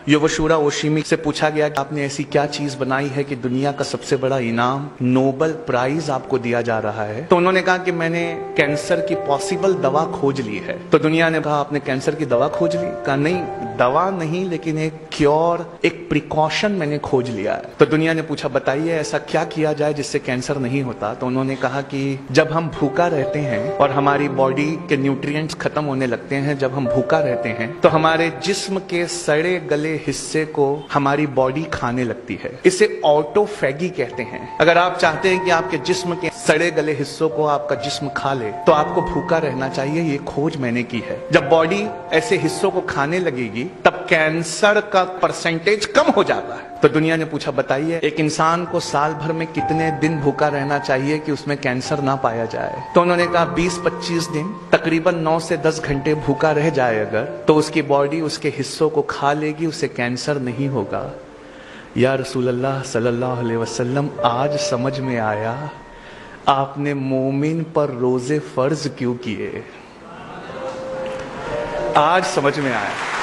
योवशुरा ओशिमी से पूछा गया कि आपने ऐसी क्या चीज बनाई है कि दुनिया का सबसे बड़ा इनाम नोबेल प्राइज आपको दिया जा रहा है। तो उन्होंने कहा कि मैंने कैंसर की पॉसिबल दवा खोज ली है। तो दुनिया ने कहा आपने कैंसर की दवा खोज ली? कहा नहीं, दवा नहीं, लेकिन एक क्योर, एक प्रिकॉशन मैंने खोज लिया है। तो दुनिया ने पूछा बताइए ऐसा क्या किया जाए जिससे कैंसर नहीं होता। तो उन्होंने कहा कि जब हम भूखा रहते हैं और हमारी बॉडी के न्यूट्रिएंट्स खत्म होने लगते हैं, जब हम भूखा रहते हैं तो हमारे जिस्म के सड़े गले हिस्से को हमारी बॉडी खाने लगती है। इसे ऑटोफैगी कहते हैं। अगर आप चाहते हैं कि आपके जिस्म के सड़े गले हिस्सों को आपका जिस्म खा ले तो आपको भूखा रहना चाहिए। ये खोज मैंने की है। जब बॉडी ऐसे हिस्सों को खाने लगेगी तब कैंसर का परसेंटेज कम हो जाता है। तो दुनिया ने पूछा बताइए एक इंसान को साल भर में कितने दिन भूखा रहना चाहिए कि उसमें कैंसर ना पाया जाए। तो उन्होंने कहा 20-25 दिन, तकरीबन 9 से 10 घंटे भूखा रह जाए अगर, तो उसकी बॉडी उसके हिस्सों को खा लेगी, उसे कैंसर नहीं होगा। या रसूल अल्लाह सल्लल्लाहु अलैहि वसल्लम, आज समझ में आया आपने मोमिन पर रोजे फर्ज क्यों किए। आज समझ में आया।